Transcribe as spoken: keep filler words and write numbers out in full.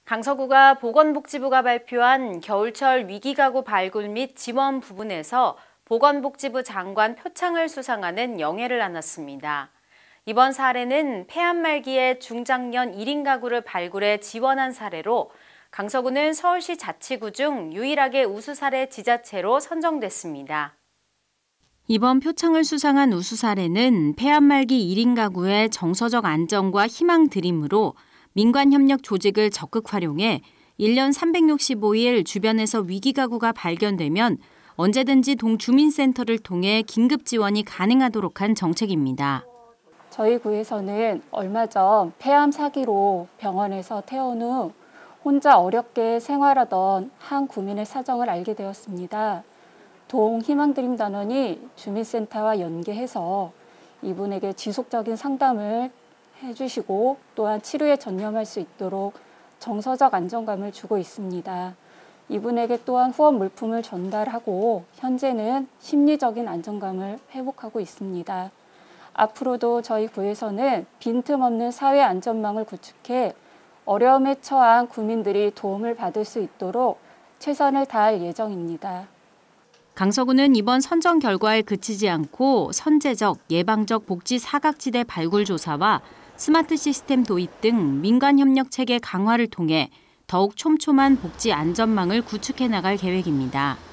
강서구가 보건복지부가 발표한 겨울철 위기가구 발굴 및 지원 부분에서 보건복지부 장관 표창을 수상하는 영예를 안았습니다. 이번 사례는 폐암 말기에 중장년 일 인 가구를 발굴해 지원한 사례로 강서구는 서울시 자치구 중 유일하게 우수 사례 지자체로 선정됐습니다. 이번 표창을 수상한 우수 사례는 폐암 말기 일 인 가구의 정서적 안정과 희망 드림으로 민관협력 조직을 적극 활용해 일 년 삼백육십오 일 주변에서 위기가구가 발견되면 언제든지 동주민센터를 통해 긴급 지원이 가능하도록 한 정책입니다. 저희 구에서는 얼마 전 폐암 사기로 병원에서 퇴원 후 혼자 어렵게 생활하던 한 구민의 사정을 알게 되었습니다. 동희망드림단원이 주민센터와 연계해서 이분에게 지속적인 상담을 해주시고 또한 치료에 전념할 수 있도록 정서적 안정감을 주고 있습니다. 이분에게 또한 후원 물품을 전달하고 현재는 심리적인 안정감을 회복하고 있습니다. 앞으로도 저희 구에서는 빈틈없는 사회 안전망을 구축해 어려움에 처한 구민들이 도움을 받을 수 있도록 최선을 다할 예정입니다. 강서구는 이번 선정 결과에 그치지 않고 선제적, 예방적 복지 사각지대 발굴 조사와 스마트 시스템 도입 등 민관협력 체계 강화를 통해 더욱 촘촘한 복지 안전망을 구축해 나갈 계획입니다.